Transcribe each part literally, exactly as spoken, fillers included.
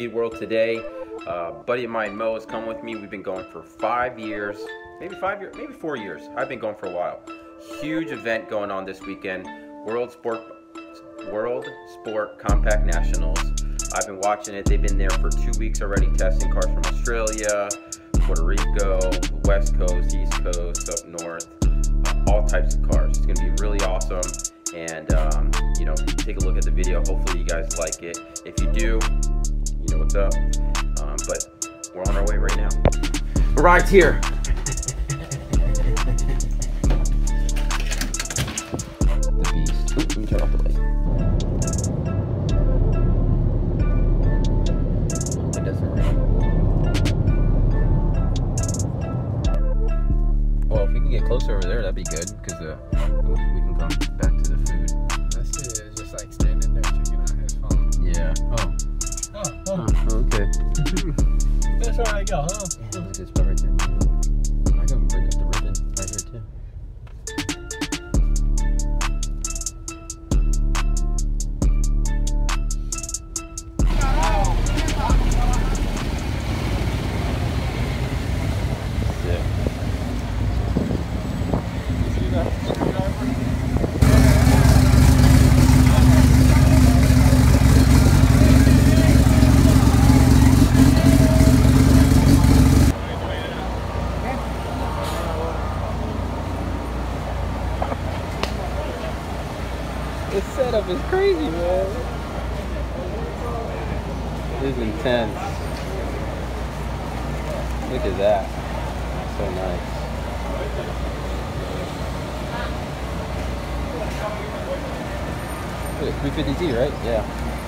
Speed World today. Uh, buddy of mine, Mo, has come with me. We've been going for five years, maybe five years, maybe four years. I've been going for a while. Huge event going on this weekend. World Sport, World Sport Compact Nationals. I've been watching it. They've been there for two weeks already, testing cars from Australia, Puerto Rico, West Coast, East Coast, up north, uh, all types of cars. It's going to be really awesome. And, um, you know, take a look at the video. Hopefully you guys like it. If you do, you know what's up. Um, but we're on our way right now. Right here. The beast. Ooh, let me turn off the light. It doesn't rain. Well, if we can get closer over there, that'd be good, because uh, we can come back to the food. That's it. It's just like standing there checking out his phone. Yeah. Oh. Oh, oh. Oh, okay. That's where I go, huh? Yeah, look at this part right there. I can bring up the ribbon right here too. Sick. You see that screwdriver? This setup is crazy, man. This is intense. Look at that. So nice. Look at three fifty Z, right? Yeah.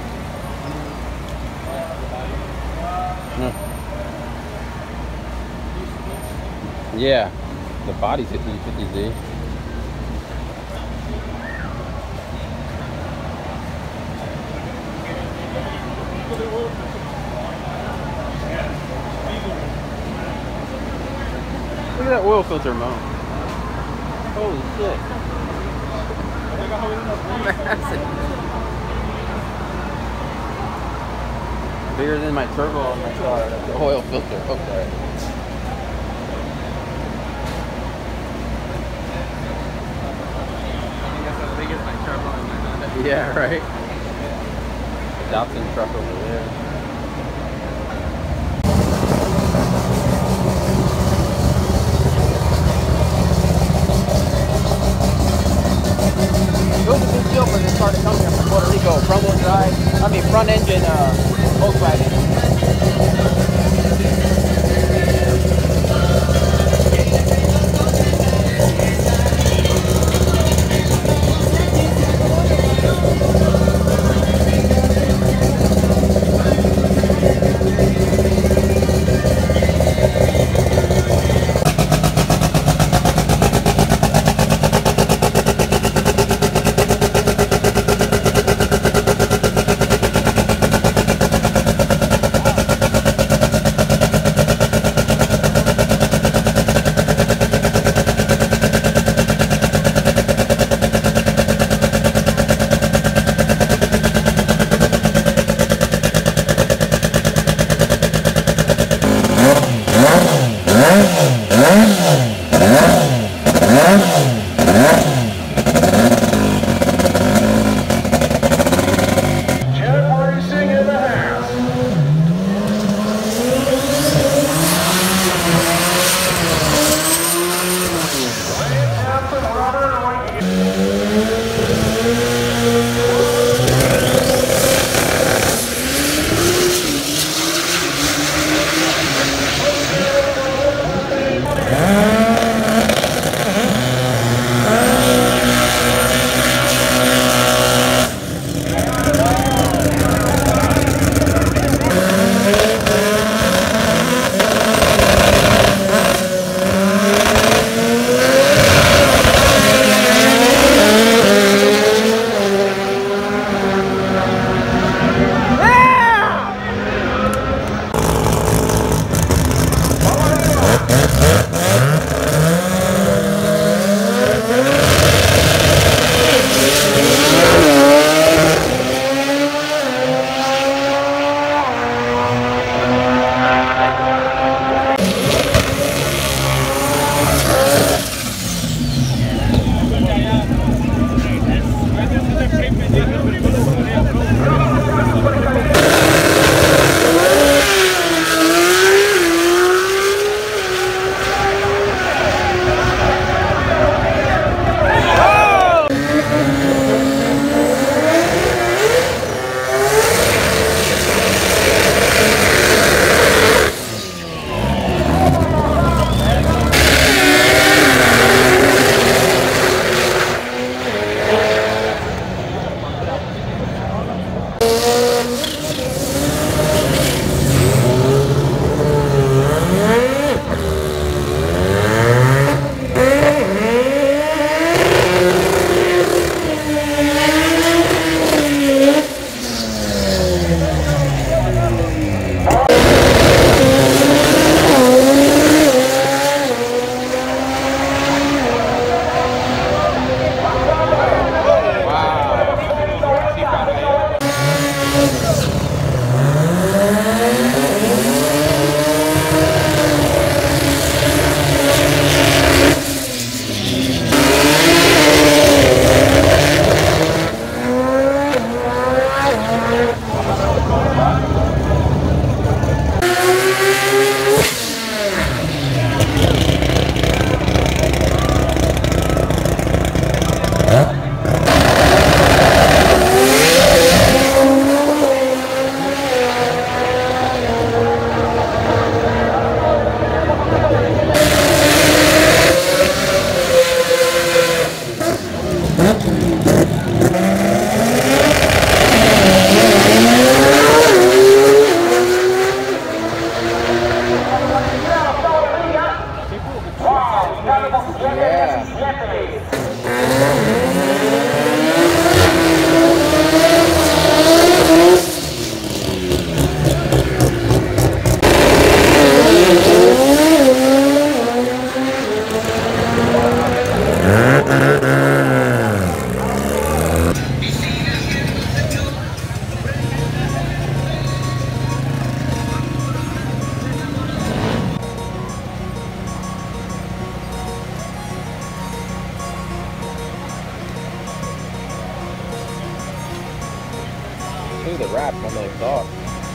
No. Yeah. The body's a three fifty Z. Look at that oil filter, Mo. Holy shit. Massive. Bigger than my turbo on my car. That's the oil filter. Okay. I think that's as big as my turbo in my Honda. Yeah, right. Dobson truck over there. It was a big deal when this started coming here from Puerto Rico. Front wheel drive, I mean front engine uh, Volkswagen. Huh? Look at the wrap on the exhaust.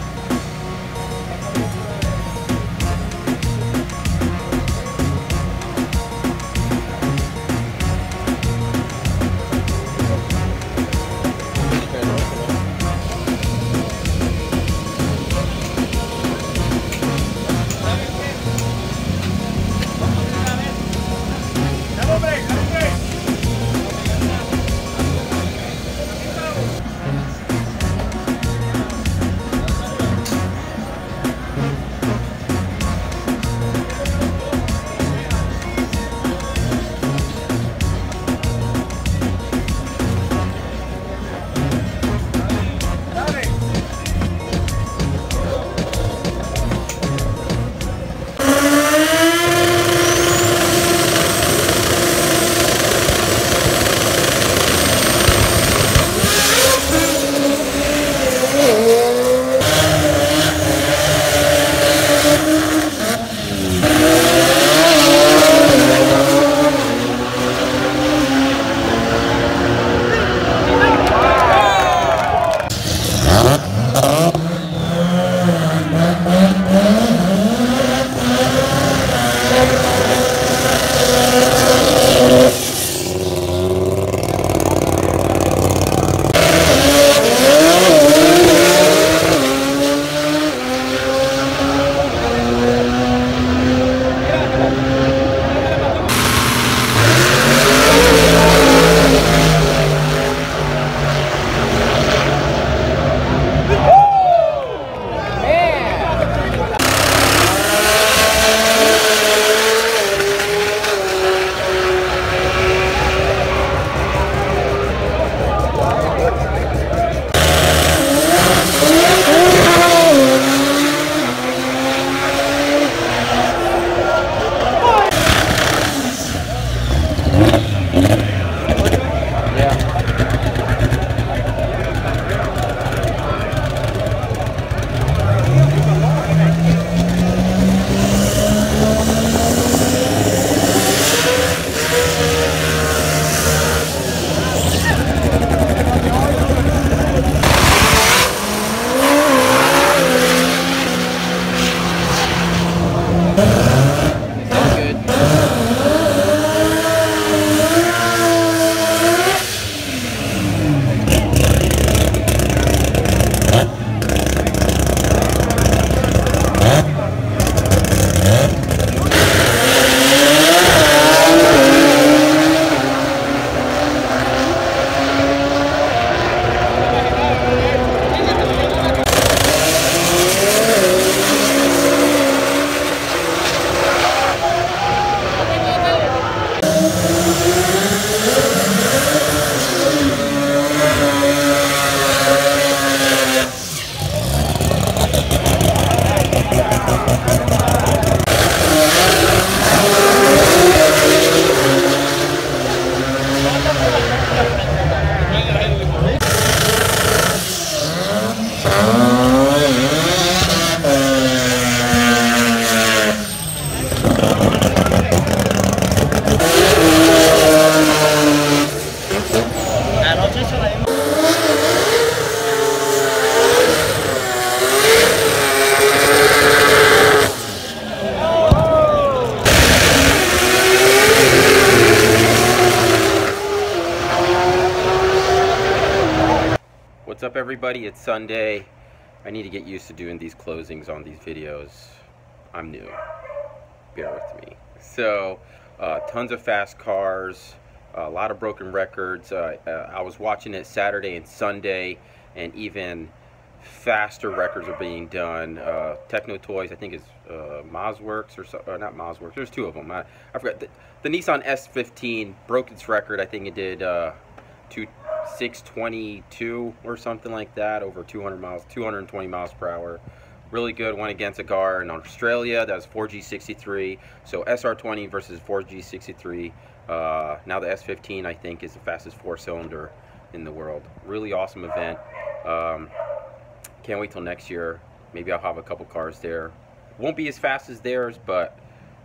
What's up, everybody? It's Sunday. I need to get used to doing these closings on these videos. I'm new. Bear with me. So, uh, tons of fast cars, a lot of broken records. Uh, uh, I was watching it Saturday and Sunday, and even faster records are being done. Uh, Techno Toys, I think it's uh, Mozworks or, so, or not Mozworks. There's two of them. I, I forgot. The, the Nissan S fifteen broke its record. I think it did uh, two. six twenty-two or something like that, over two hundred miles, two hundred twenty miles per hour. Really good. Went against a car in Australia that was four G sixty-three. So S R twenty versus four G sixty-three. Uh, now the S fifteen, I think, is the fastest four-cylinder in the world. Really awesome event. Um, can't wait till next year. Maybe I'll have a couple cars there. Won't be as fast as theirs, but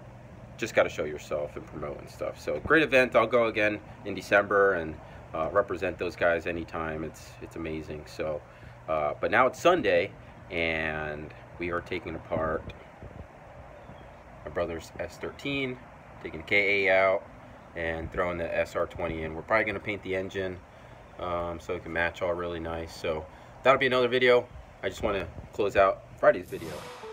just got to show yourself and promote and stuff. So great event. I'll go again in December and Uh, represent those guys anytime. It's it's amazing. So Uh, but now it's Sunday, and we are taking apart my brother's S thirteen, taking K A out, and throwing the S R twenty in. We're probably going to paint the engine um, so it can match all really nice. So that'll be another video. I just want to close out Friday's video.